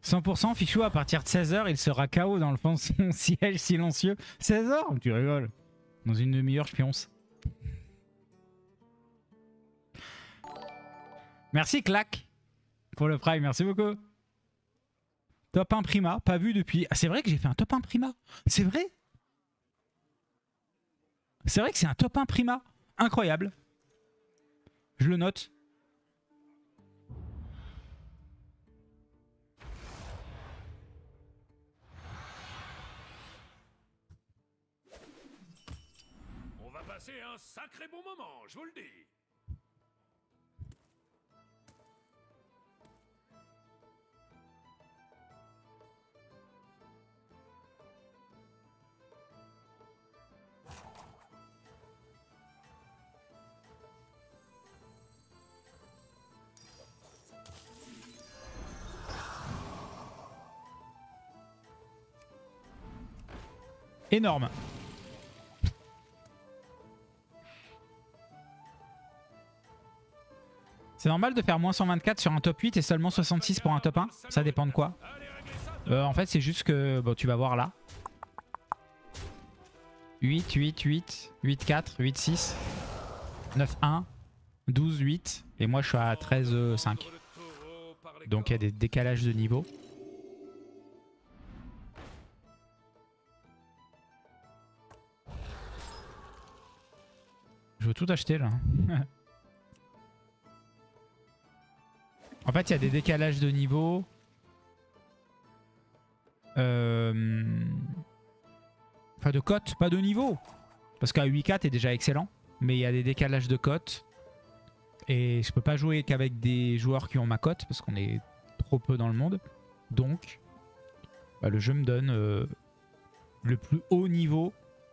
100% Fichou, à partir de 16h, il sera KO dans le fond de son siège silencieux. 16h? Tu rigoles. Dans une demi-heure, je pionce. Merci Clac pour le prime, merci beaucoup. Top 1 Prima, pas vu depuis... Ah, c'est vrai que j'ai fait un top 1 Prima. C'est vrai? C'est vrai que c'est un top 1 Prima. Incroyable. Je le note. On va passer un sacré bon moment, je vous le dis. Énorme. C'est normal de faire moins 124 sur un top 8 et seulement 66 pour un top 1? Ça dépend de quoi? En fait, c'est juste que... Bon, tu vas voir là. 8, 8, 8, 8, 4, 8, 6, 9, 1, 12, 8. Et moi, je suis à 13, 5. Donc, il y a des décalages de niveau. Je veux tout acheter là. En fait, il y a des décalages de niveau. Enfin, de cote, pas de niveau. Parce qu'à 8-4 est déjà excellent. Mais il y a des décalages de cote. Et je peux pas jouer qu'avec des joueurs qui ont ma cote. Parce qu'on est trop peu dans le monde. Donc, bah, le jeu me donne le plus haut niveau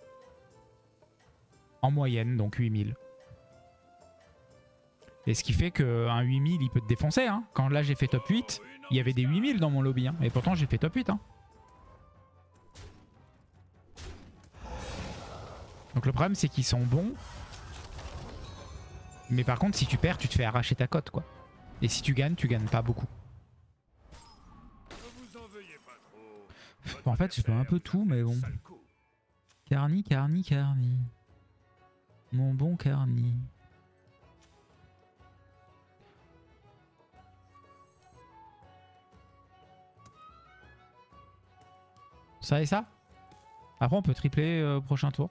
en moyenne, donc 8000. Et ce qui fait qu'un 8000, il peut te défoncer. Hein. Quand là, j'ai fait top 8, il y avait des 8000 dans mon lobby. Hein. Et pourtant, j'ai fait top 8. Hein. Donc le problème, c'est qu'ils sont bons. Mais par contre, si tu perds, tu te fais arracher ta cote, quoi. Et si tu gagnes pas beaucoup. Bon, en fait, je fais un peu tout, mais bon. Carni, Carni, Carni. Mon bon Carni. Ça et ça. Après, on peut tripler au prochain tour.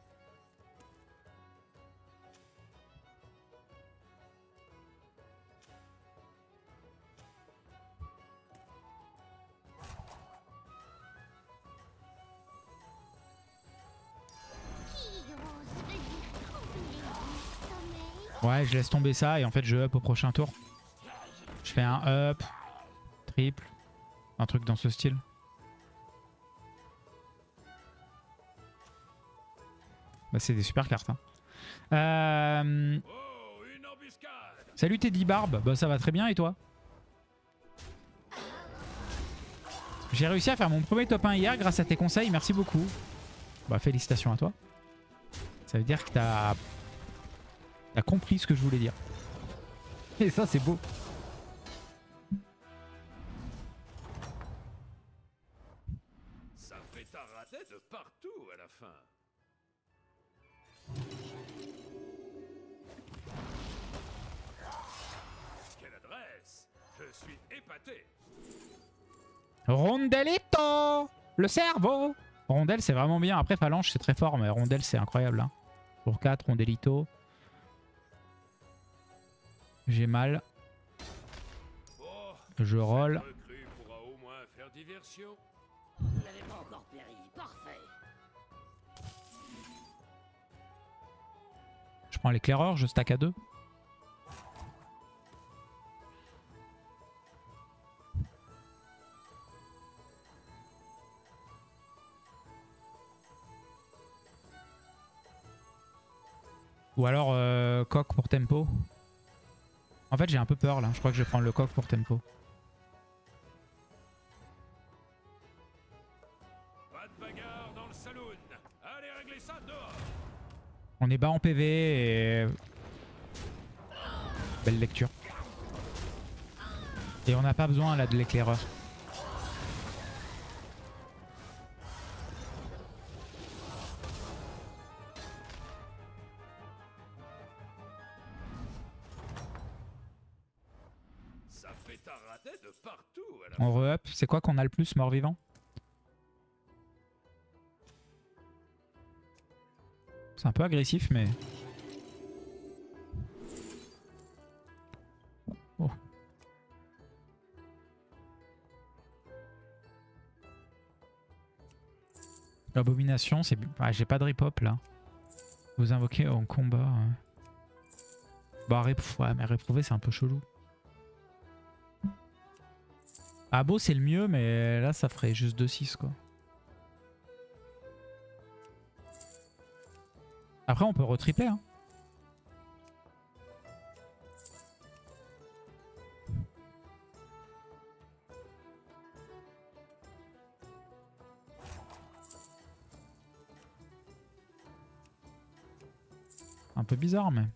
Ouais, je laisse tomber ça et en fait je up au prochain tour. Je fais un up, triple, un truc dans ce style. Bah c'est des super cartes. Hein. Salut Teddy Barbe, bah ça va très bien et toi? J'ai réussi à faire mon premier top 1 hier grâce à tes conseils, merci beaucoup. Bah félicitations à toi. Ça veut dire que t'as compris ce que je voulais dire. Et ça c'est beau. Ça pétardait de partout à la fin. Quelle adresse! Je suis épaté. Rondelito, le cerveau. Rondelle c'est vraiment bien. Après Phalange c'est très fort mais Rondelle c'est incroyable. Hein. Pour 4, Rondelito. J'ai mal. Je roll. Je prends l'éclaireur, je stack à 2. Ou alors coq pour tempo. En fait j'ai un peu peur là, je crois que je vais prendre le coq pour tempo. Pas de bagarre dans le saloon. Allez régler ça dehors. On est bas en PV et... Belle lecture. Et on n'a pas besoin là de l'éclaireur. Ça fait à rater de partout à la On re-up. C'est quoi qu'on a le plus, mort-vivant? C'est un peu agressif, mais... Oh. L'abomination, c'est... Ah, j'ai pas de rip-hop, là. Vous invoquez en combat. Bah, ouais, mais réprouver, c'est un peu chelou. Abo, c'est le mieux, mais là, ça ferait juste 2-6, quoi. Après, on peut retripler, hein. Un peu bizarre, mais...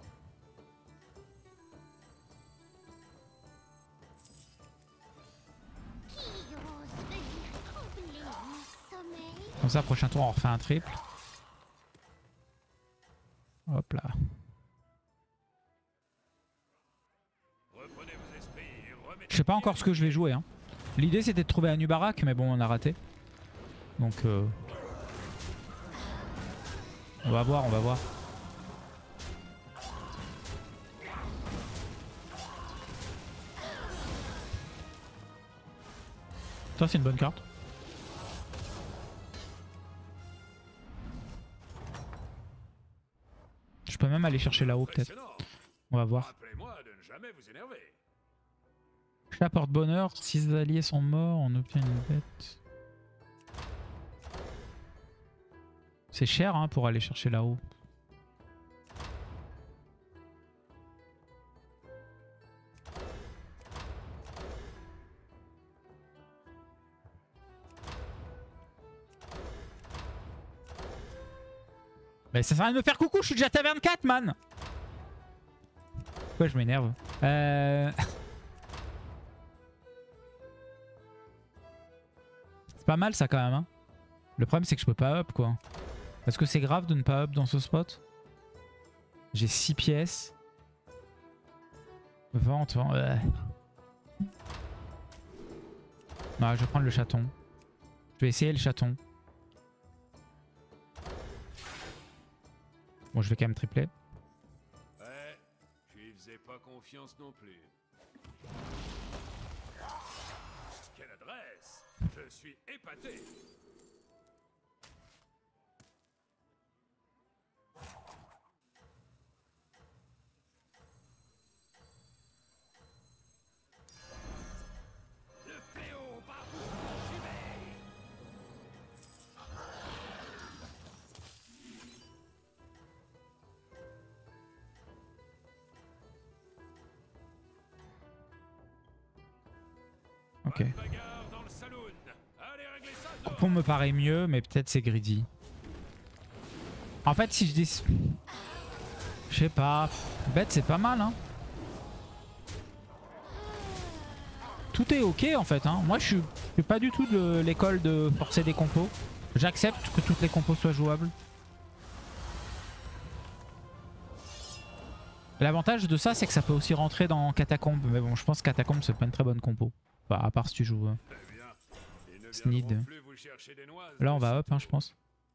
Comme ça, prochain tour, on refait un triple. Hop là. Je sais pas encore ce que je vais jouer. Hein. L'idée, c'était de trouver un Nubarak, mais bon, on a raté. Donc... On va voir, on va voir. Ça, c'est une bonne carte. Je peux même aller chercher là-haut, peut-être. On va voir. Chat porte-bonheur. Si les alliés sont morts, on obtient une bête. C'est cher hein, pour aller chercher là-haut. Mais ça sert à rien de me faire coucou, je suis déjà à taverne 4, man. Pourquoi je m'énerve C'est pas mal ça quand même. Hein. Le problème c'est que je peux pas up quoi. Est-ce que c'est grave de ne pas up dans ce spot? J'ai 6 pièces. Vente, vente. Non, je vais prendre le chaton. Je vais essayer le chaton. Bon, je vais quand même tripler. Ouais, je lui faisais pas confiance non plus. Quelle adresse! Je suis épaté! Le fléau par vous consumé! Ok. Coupon me paraît mieux, mais peut-être c'est greedy. En fait, si je dis... Je sais pas. Bête, c'est pas mal, hein. Tout est ok, en fait. Hein. Moi, je suis pas du tout de l'école de forcer des compos. J'accepte que toutes les compos soient jouables. L'avantage de ça, c'est que ça peut aussi rentrer dans Catacombe. Mais bon, je pense que Catacombe, c'est pas une très bonne compo. Enfin, à part si tu joues Sneed. Là, on va up, hein, je pense.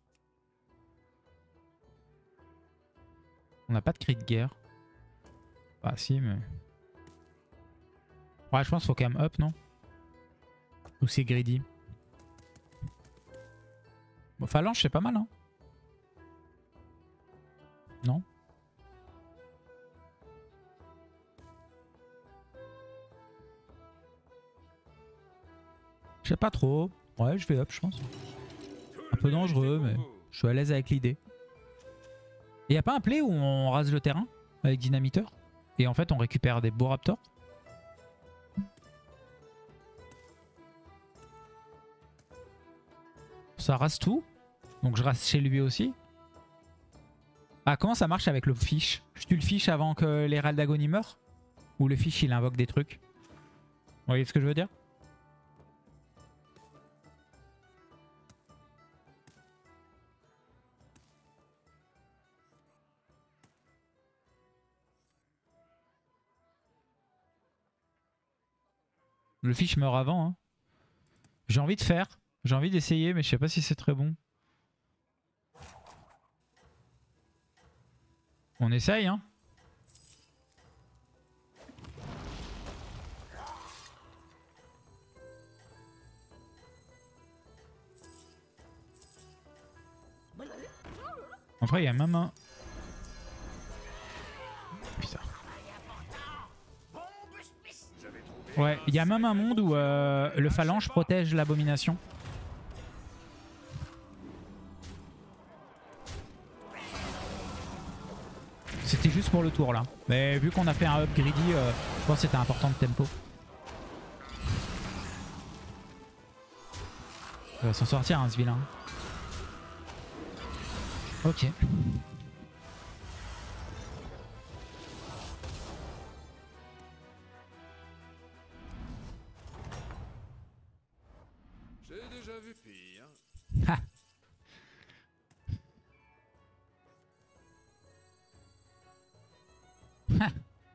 On n'a pas de cri de guerre. Bah si, mais... Ouais, je pense qu'il faut quand même up, non? Ou c'est greedy? Bon, phalange, c'est pas mal, hein? Non? Je sais pas trop. Ouais, je vais up, je pense. Un peu dangereux, mais je suis à l'aise avec l'idée. Et y a pas un play où on rase le terrain avec dynamiteur et en fait on récupère des beaux raptors? Ça rase tout. Donc je rase chez lui aussi. Ah, comment ça marche avec le fish? Je tue le fish avant que l'Hérald d'Agonie meure? Ou le fish il invoque des trucs? Vous voyez ce que je veux dire? Le fiche meurt avant. Hein. J'ai envie de faire. J'ai envie d'essayer, mais je sais pas si c'est très bon. On essaye, hein. Après, il y a même un... Putain. Ouais, il y a même un monde où le phalange protège l'abomination. C'était juste pour le tour là. Mais vu qu'on a fait un up greedy, je pense que c'était important de tempo. Il va s'en sortir hein, ce vilain. Ok. J'ai déjà vu pire. Ha. Ha.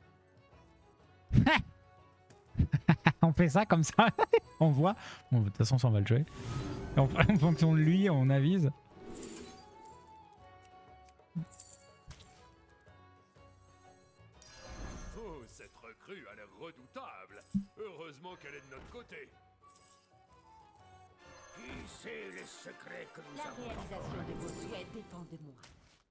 Ha. On fait ça comme ça, on voit. Bon, de toute façon, ça on va le jouer. Et en fonction de lui, on avise. Oh, cette recrue a l'air redoutable. Heureusement qu'elle est de notre côté. Qui sait les secrets que nous La avons réalisation de vos souhaits dépend de moi.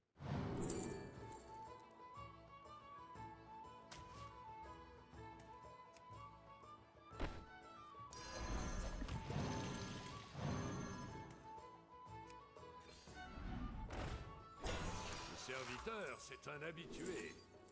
Le serviteur, c'est un habitué.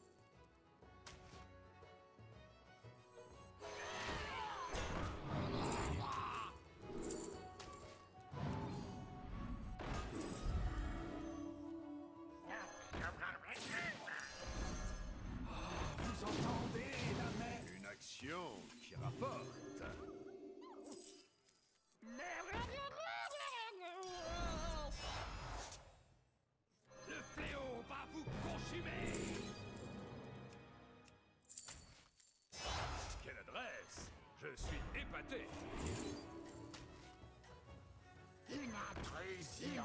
Vous entendez la main? Une action qui rapporte. Le fléau va vous consumer. Quelle adresse! Je suis épaté. Une intrusion.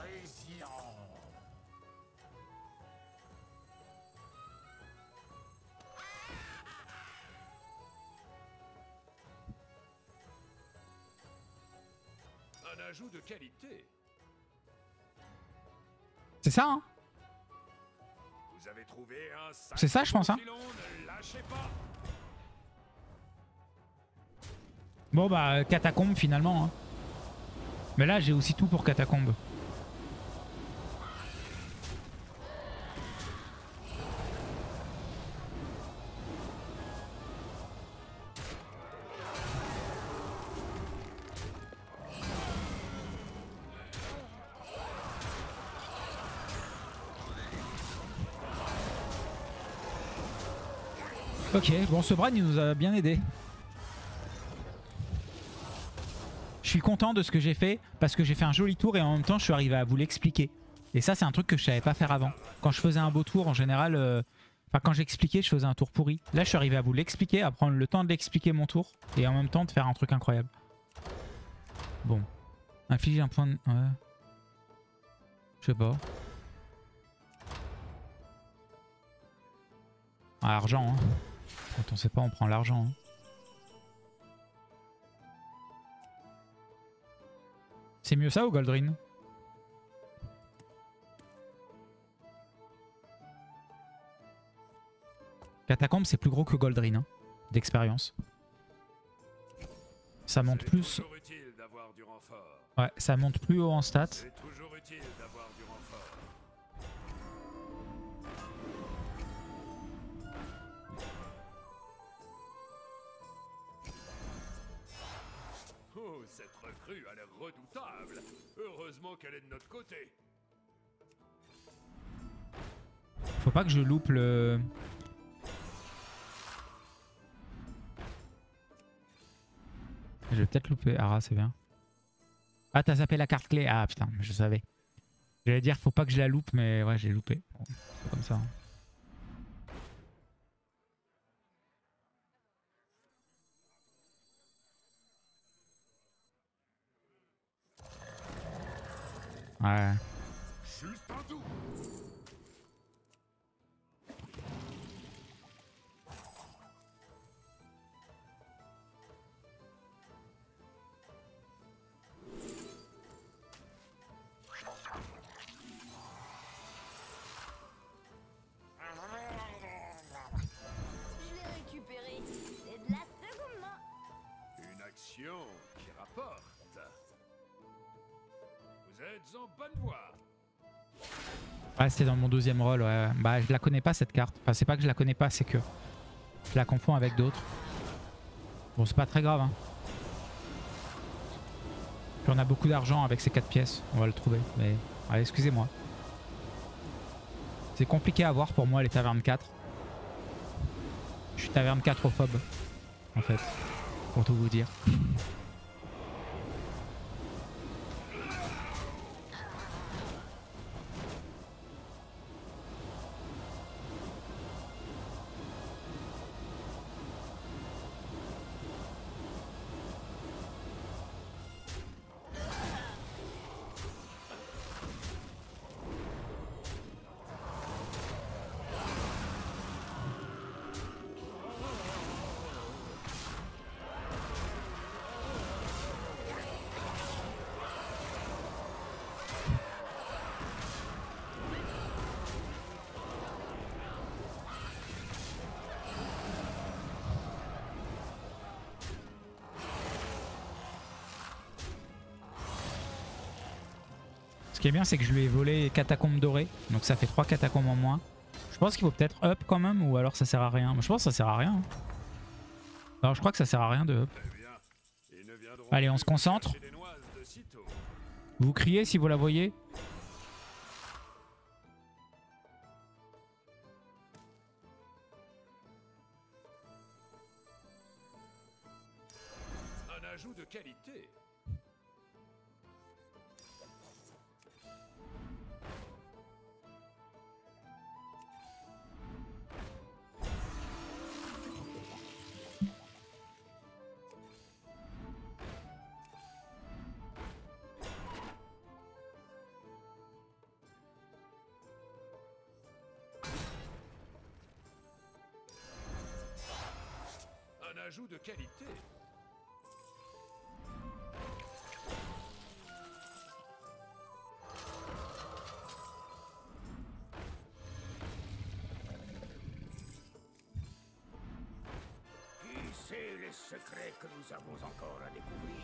Un ajout de qualité. C'est ça, hein? Vous avez trouvé un C'est ça, je pense, hein. filon, ne lâchez pas. Bon, bah, catacombe finalement. Hein. Mais là, j'ai aussi tout pour catacombe. Ok, bon, ce Bran, il nous a bien aidé. Je suis content de ce que j'ai fait parce que j'ai fait un joli tour et en même temps, je suis arrivé à vous l'expliquer. Et ça, c'est un truc que je savais pas faire avant. Quand je faisais un beau tour, en général, enfin, quand j'expliquais, je faisais un tour pourri. Là, je suis arrivé à vous l'expliquer, à prendre le temps de l'expliquer mon tour et en même temps de faire un truc incroyable. Bon. Inflige un point de... Ouais. Je sais pas. Ah, argent, hein. Quand on sait pas, on prend l'argent. Hein. C'est mieux ça ou Goldrin? Catacombe, c'est plus gros que Goldrin, hein, d'expérience. Ça monte plus... Toujours utile d'avoir du renfort. Ouais, ça monte plus haut en stats. C'est toujours utile d'avoir du renfort. Oh, cette recrue a l'air redoutable. Heureusement qu'elle est de notre côté. Faut pas que je loupe le... Je vais peut-être louper. Ah, c'est bien. Ah, t'as zappé la carte clé. Ah, putain, je savais. J'allais dire, faut pas que je la loupe, mais ouais, j'ai loupé. Bon, c'est comme ça. Hein. Ouais. Juste un doute. Je l'ai récupéré. C'est de la seconde main. Une action qui rapporte. Vous êtes en bonne voie. Ouais, c'était dans mon deuxième rôle, ouais. Bah, je la connais pas cette carte. Enfin, c'est pas que je la connais pas, c'est que je la confonds avec d'autres. Bon, c'est pas très grave, hein. Puis on a beaucoup d'argent avec ces 4 pièces. On va le trouver, mais... Allez, excusez-moi. C'est compliqué à voir pour moi, les tavernes 4. Je suis taverne 4-phobe, en fait. Pour tout vous dire. Ce qui est bien, c'est que je lui ai volé catacombes dorées. Donc ça fait 3 catacombes en moins. Je pense qu'il faut peut-être up quand même, ou alors ça sert à rien. Je pense que ça sert à rien. Alors je crois que ça sert à rien de up. Très bien. Ils ne viendront Allez, on plus se concentre. chercher des noises de sitôt. Vous criez si vous la voyez. Un ajout de qualité. Un ajout de qualité. Qui sait les secrets que nous avons encore à découvrir?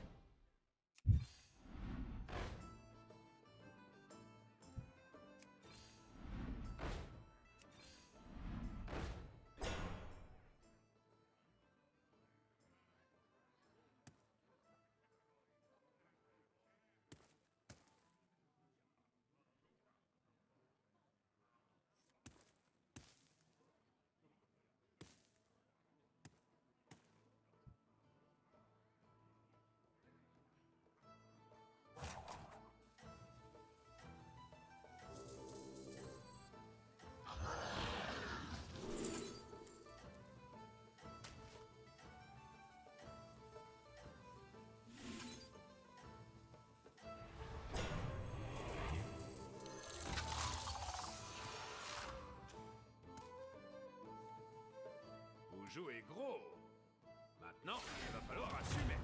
Vous jouez gros. Maintenant, il va falloir assumer.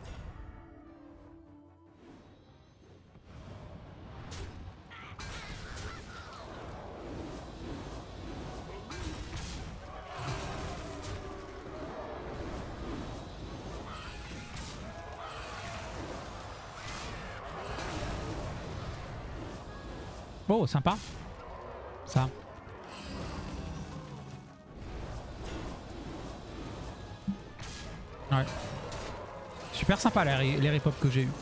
Oh, sympa. Ça. Ouais. Super sympa les repop que j'ai eu.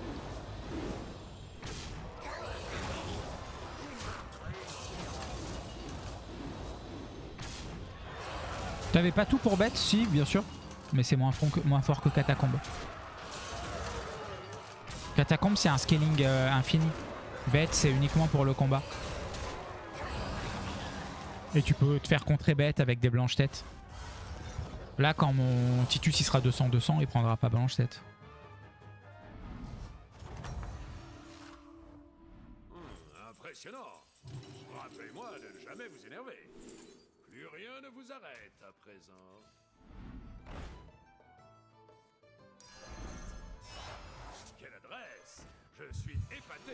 T'avais pas tout pour bête? Si, bien sûr. Mais c'est moins fort que Catacombe. Catacombe, c'est un scaling infini. Bête, c'est uniquement pour le combat. Et tu peux te faire contrer bête avec des blanches têtes. Là, quand mon Titus il sera 200-200, il prendra pas blanche tête. jamais vous énerver. Plus rien ne vous arrête à présent. Quelle adresse! Je suis épaté.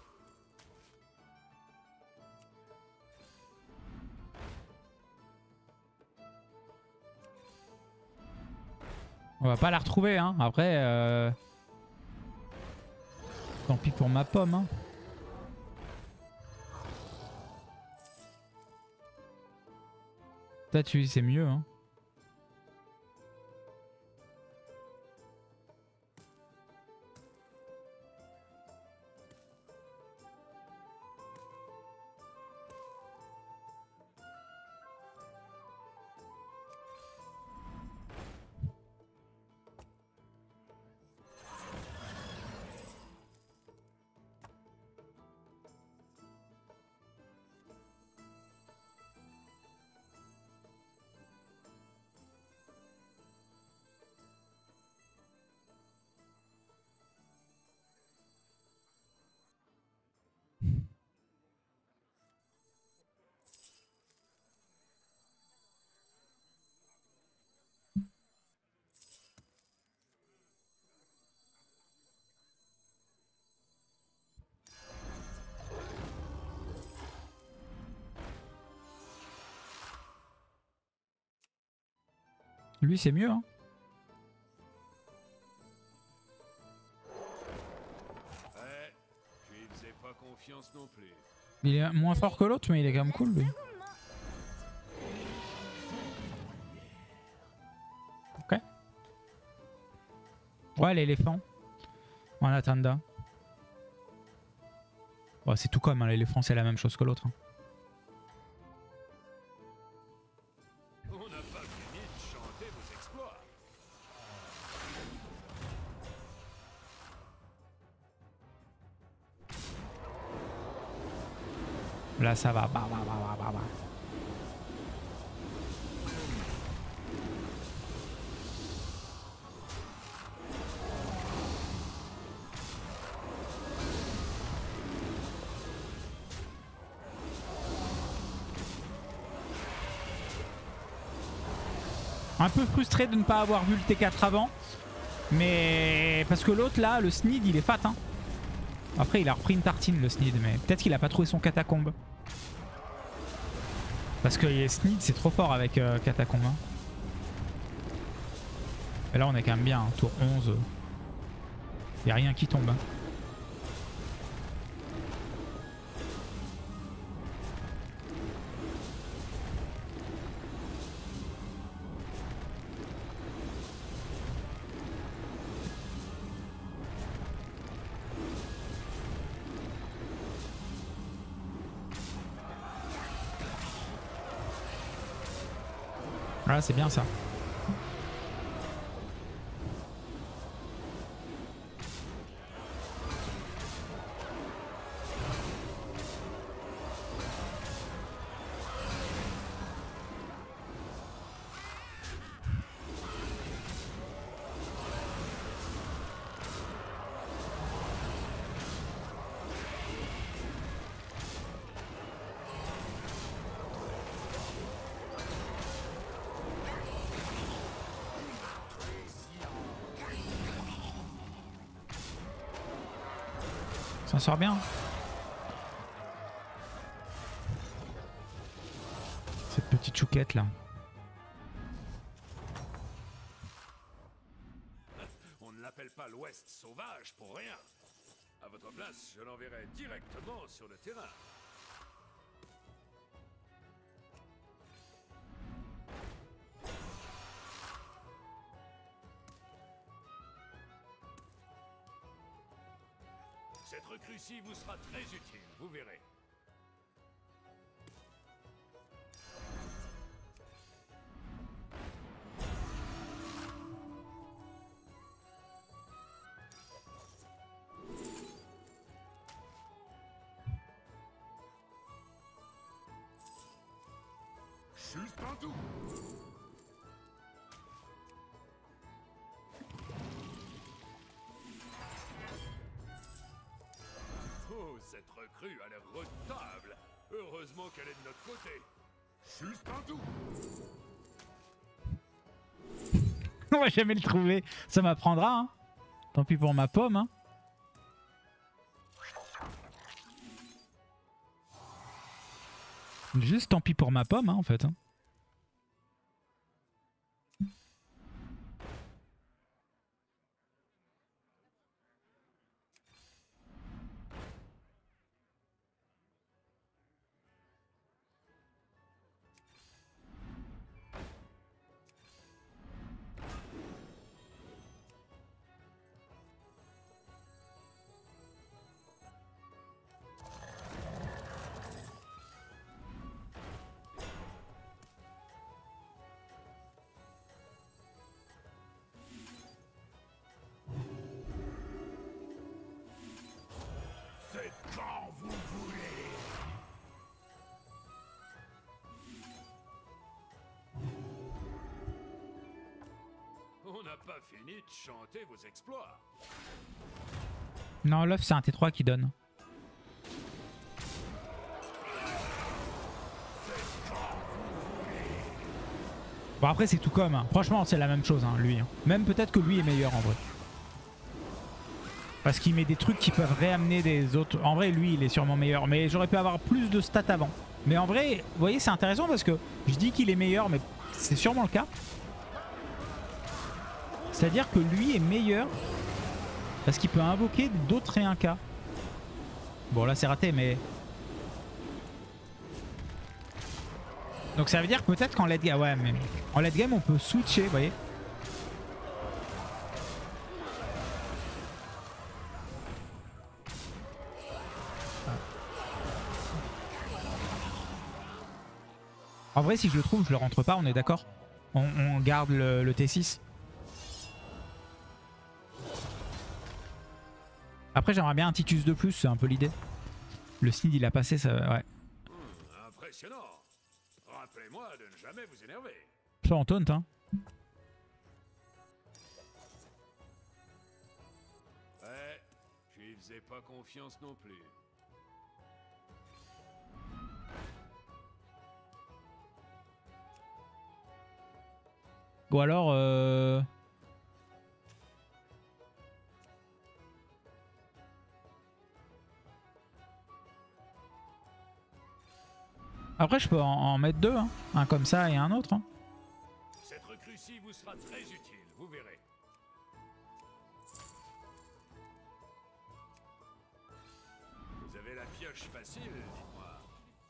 On va pas la retrouver, hein. Après, tant pis pour ma pomme, hein. Statue, c'est mieux, hein. Lui, c'est mieux, hein. Ouais, je lui faisais pas confiance non plus. Il est moins fort que l'autre, mais il est quand même cool, lui. Ok. Ouais, l'éléphant. En attendant. Bon, c'est tout comme, hein. L'éléphant, c'est la même chose que l'autre, hein. On n'a pas fini de chanter vos exploits. Là, ça va. Bah. Un peu frustré de ne pas avoir vu le T4 avant. Mais parce que l'autre là, le Snid, il est fat, hein. Après, il a repris une tartine, le Snid, mais peut-être qu'il a pas trouvé son catacombe. Parce que Snid, c'est trop fort avec catacombe, hein. Et là, on est quand même bien, hein. Tour 11. Y a rien qui tombe, hein. Voilà, c'est bien ça. Ça sort bien. Cette petite chouquette là. On ne l'appelle pas l'Ouest sauvage pour rien. À votre place, je l'enverrai directement sur le terrain. Cette recrue-ci vous sera très utile, vous verrez. Suspendez. Oh, cette recrue a l'air redoutable. Heureusement qu'elle est de notre côté. Juste un doute. On va jamais le trouver. Ça m'apprendra. Hein. Tant pis pour ma pomme. Hein. Juste tant pis pour ma pomme, hein, en fait. Hein. Faites quand vous voulez. On n'a pas fini de chanter vos exploits. Non, l'œuf, c'est un T3 qui donne. Bon, après, c'est tout comme. Hein. Franchement, c'est la même chose, hein, lui. Hein. Même peut-être que lui est meilleur en vrai. Parce qu'il met des trucs qui peuvent réamener des autres. En vrai, lui, il est sûrement meilleur. Mais j'aurais pu avoir plus de stats avant. Mais en vrai, vous voyez, c'est intéressant parce que je dis qu'il est meilleur, mais c'est sûrement le cas. C'est-à-dire que lui est meilleur parce qu'il peut invoquer d'autres réincas. Bon, là, c'est raté, mais... Donc ça veut dire que peut-être qu'en late game... Ouais, mais en late game, on peut switcher, vous voyez. En vrai, si je le trouve, je le rentre pas, on est d'accord? On garde le T6. Après, j'aimerais bien un Titus de plus, c'est un peu l'idée. Le Snid, il a passé, ça... Ouais. Impressionnant. Rappelez-moi de ne jamais vous énerver. Ça, on taunt, hein. Ouais, j'y faisais pas confiance non plus. Ou alors... Après, je peux en mettre deux, hein. Un comme ça et un autre. Hein. Cette recrue-ci vous sera très utile, vous verrez. Vous avez la pioche facile, dites-moi.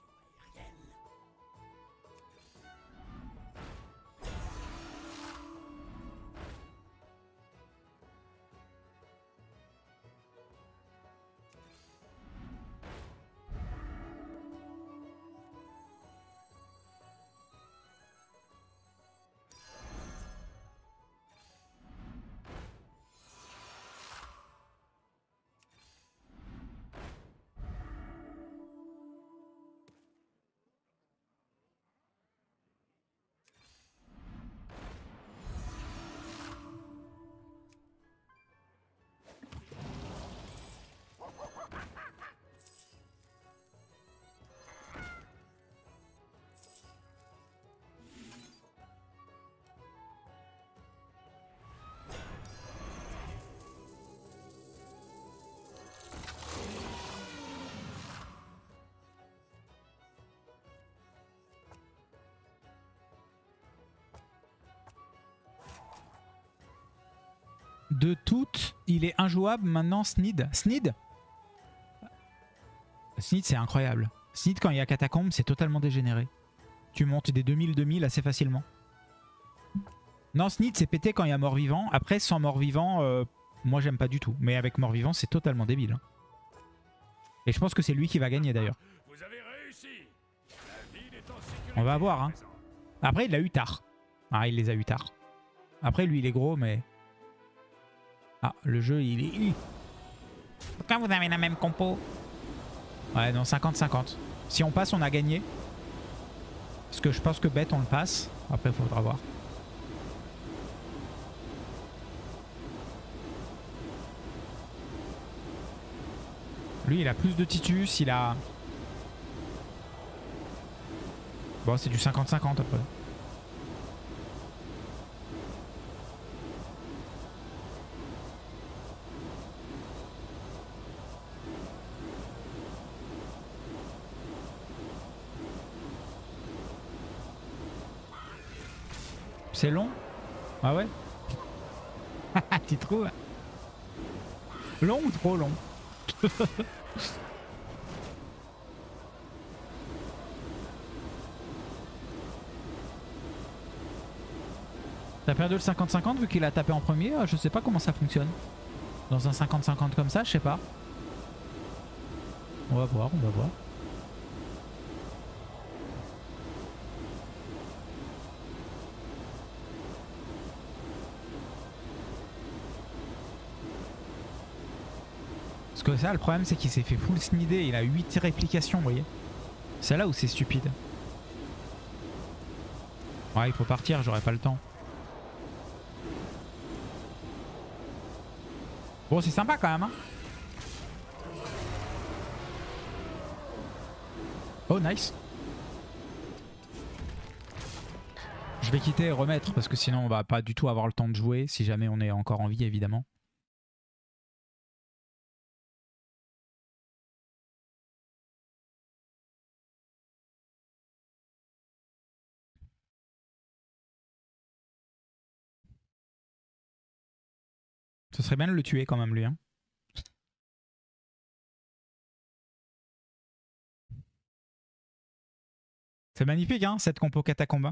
De toutes, il est injouable maintenant, Snid. Snid, c'est incroyable. Snid, quand il y a catacombe, c'est totalement dégénéré. Tu montes des 2000 assez facilement. Non, Snid, c'est pété quand il y a mort-vivant. Après, sans mort-vivant, moi, j'aime pas du tout. Mais avec mort-vivant, c'est totalement débile. Hein. Et je pense que c'est lui qui va gagner, d'ailleurs. Vous avez réussi. La ville est en sécurité. On va voir. Hein. Après, il l'a eu tard. Ah, il les a eu tard. Après, lui, il est gros, mais... Ah, le jeu, il est... Pourquoi vous avez la même compo? Ouais, non, 50-50. Si on passe, on a gagné. Parce que je pense que bête, on le passe. Après, il faudra voir. Lui, il a plus de Titus, il a... Bon, c'est du 50-50 après. C'est long? Ah ouais? Tu trouves? Long ou trop long? T'as perdu le 50-50 vu qu'il a tapé en premier? Je sais pas comment ça fonctionne. Dans un 50-50 comme ça, je sais pas. On va voir, on va voir. Parce que ça, le problème, c'est qu'il s'est fait full snider. Il a 8 réplications, vous voyez. C'est là où c'est stupide. Ouais, il faut partir, j'aurai pas le temps. Bon, c'est sympa quand même, hein. Oh, nice. Je vais quitter et remettre parce que sinon on va pas du tout avoir le temps de jouer si jamais on est encore en vie, évidemment. Ce serait bien de le tuer quand même, lui, hein. C'est magnifique, hein, cette compo catacombe.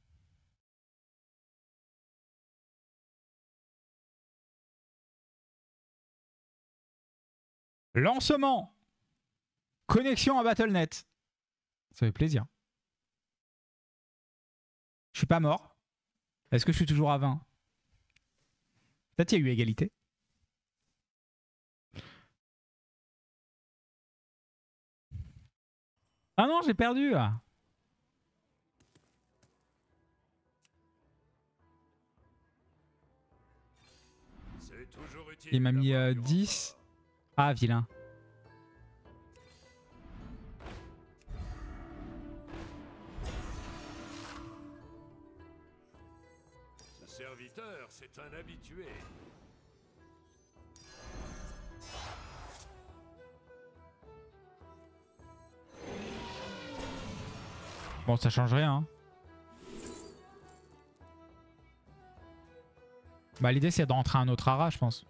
Lancement. Connexion à Battle.net. Ça fait plaisir. Je suis pas mort. Est-ce que je suis toujours à 20? Peut-être qu'il y a eu égalité. Ah non, j'ai perdu. Il m'a mis 10. Ah, vilain. Ce serviteur, c'est un habitué. Bon, ça change rien, hein. Bah, l'idée, c'est de rentrer un autre Ara, je pense.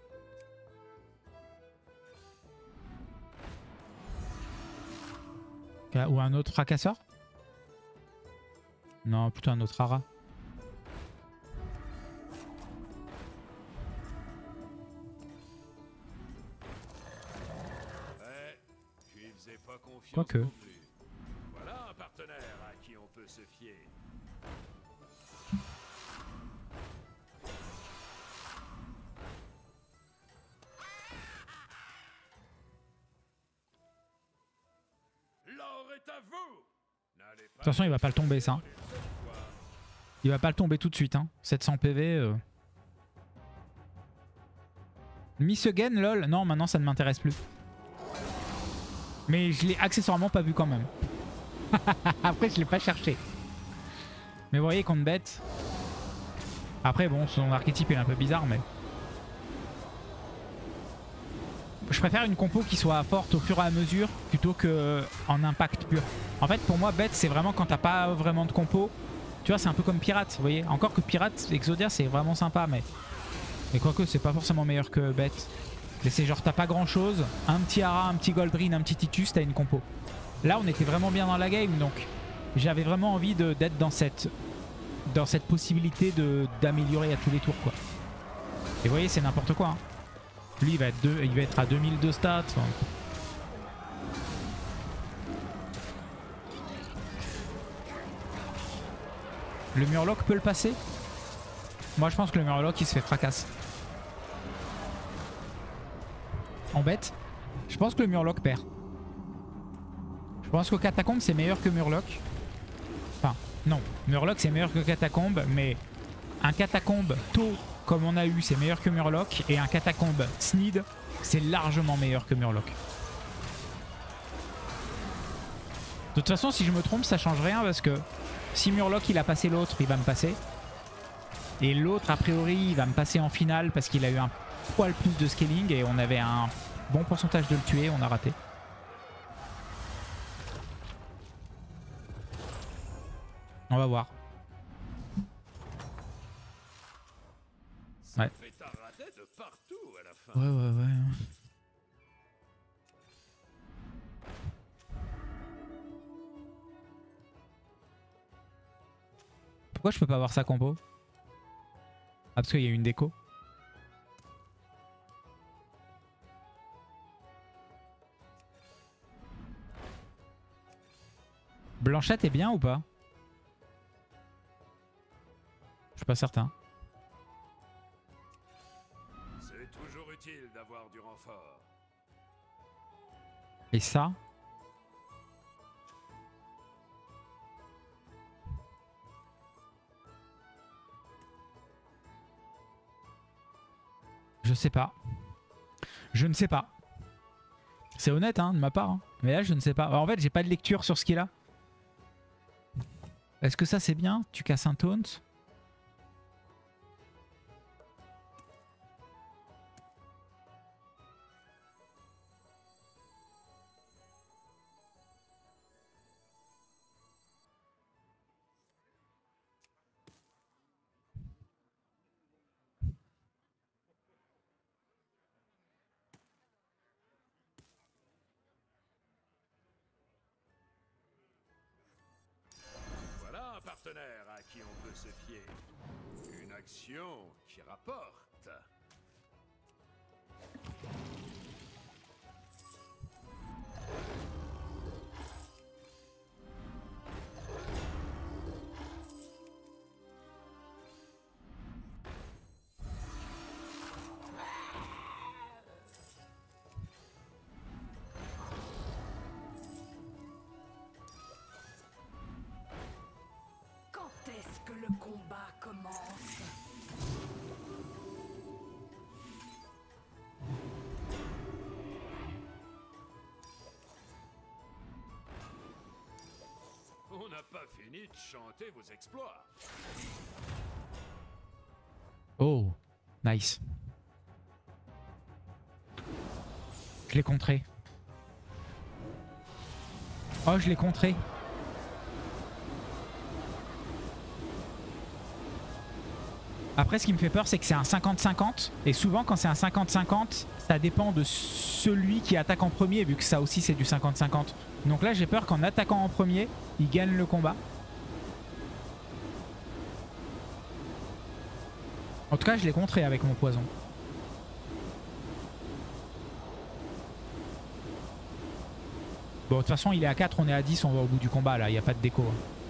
Ou un autre fracasseur? Non, plutôt un autre Ara. Ouais, tu y faisais pas confiance. Quoique. Non plus. Voilà un partenaire à qui on peut se fier. L'or est à vous. De toute façon, il va pas le tomber, ça. Il va pas le tomber tout de suite, hein. 700 PV. Miss Again, lol. Non, maintenant, ça ne m'intéresse plus. Mais je l'ai accessoirement pas vu quand même. Après, je l'ai pas cherché. Mais vous voyez, contre bête. Après, bon, son archétype il est un peu bizarre, mais... Je préfère une compo qui soit forte au fur et à mesure plutôt qu'en impact pur. En fait, pour moi, bête, c'est vraiment quand t'as pas vraiment de compo. Tu vois, c'est un peu comme pirate, vous voyez. Encore que pirate, Exodia, c'est vraiment sympa, mais quoique, c'est pas forcément meilleur que bête. Mais c'est genre, t'as pas grand chose. Un petit Ara, un petit Goldrin, un petit Titus, t'as une compo. Là, on était vraiment bien dans la game, donc j'avais vraiment envie d'être dans cette possibilité d'améliorer à tous les tours, quoi. Et vous voyez, c'est n'importe quoi, hein. Lui, il va être à 2000 de stats. Le Murloc peut le passer? Moi, je pense que le Murloc, il se fait fracasse. En bête, je pense que le Murloc perd. Je pense que Catacombe, c'est meilleur que Murloc. Enfin, non. Murloc, c'est meilleur que Catacombe, mais un Catacombe tôt, comme on a eu, c'est meilleur que Murloc. Et un Catacombe Snid, c'est largement meilleur que Murloc. De toute façon, si je me trompe, ça change rien parce que si Murloc il a passé l'autre, il va me passer. Et l'autre, a priori, il va me passer en finale parce qu'il a eu un poil plus de scaling et on avait un bon pourcentage de le tuer, on a raté. On va voir. Ça Ouais. fait rater de partout à la fin. Ouais. Pourquoi je peux pas avoir sa compo? Ah, parce qu'il y a une déco. Blanchette est bien ou pas? Je suis pas certain. C'est toujours utile d'avoir du renfort. Et ça? Je sais pas. Je ne sais pas. C'est honnête hein, de ma part. Hein. Mais là je ne sais pas. En fait j'ai pas de lecture sur ce qu'il a. Est-ce que ça c'est bien? Tu casses un taunt? Voilà un partenaire à qui on peut se fier. Une action qui rapporte. Quand est-ce que le combat commence? On n'a pas fini de chanter vos exploits. Oh, nice. Je l'ai contré. Oh, je l'ai contré. Après, ce qui me fait peur, c'est que c'est un 50-50. Et souvent, quand c'est un 50-50, ça dépend de celui qui attaque en premier, vu que ça aussi, c'est du 50-50. Donc là, j'ai peur qu'en attaquant en premier, il gagne le combat. En tout cas, je l'ai contré avec mon poison. Bon, de toute façon, il est à 4, on est à 10, on va au bout du combat, là. Il n'y a pas de déco.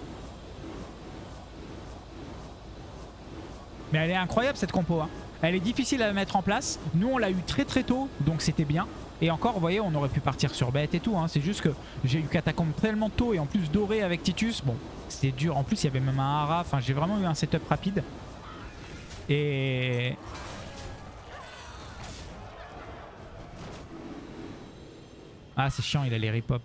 Mais elle est incroyable, cette compo. Hein. Elle est difficile à mettre en place. Nous, on l'a eu très très tôt, donc c'était bien. Et encore, vous voyez, on aurait pu partir sur bête et tout. Hein. C'est juste que j'ai eu catacombe tellement tôt et en plus doré avec Titus. Bon, c'était dur. En plus, il y avait même un hara. Enfin, j'ai vraiment eu un setup rapide. Et... Ah, c'est chiant, il a les rip-hop.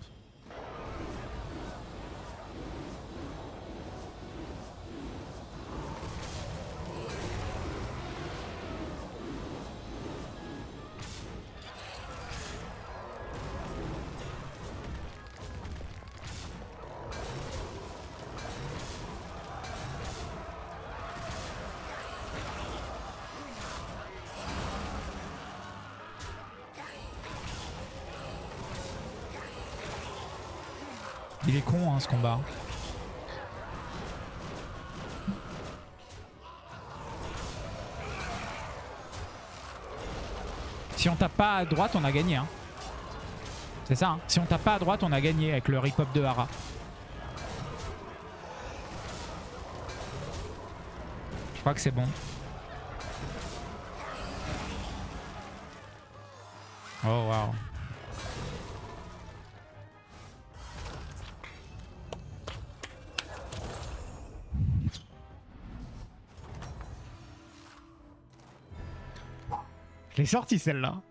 Il est con hein, ce combat. Si on tape pas à droite, on a gagné. Hein. C'est ça. Hein. Si on tape pas à droite, on a gagné avec le rip-hop de Hara. Je crois que c'est bon. Oh waouh. Je l'ai sorti celle-là.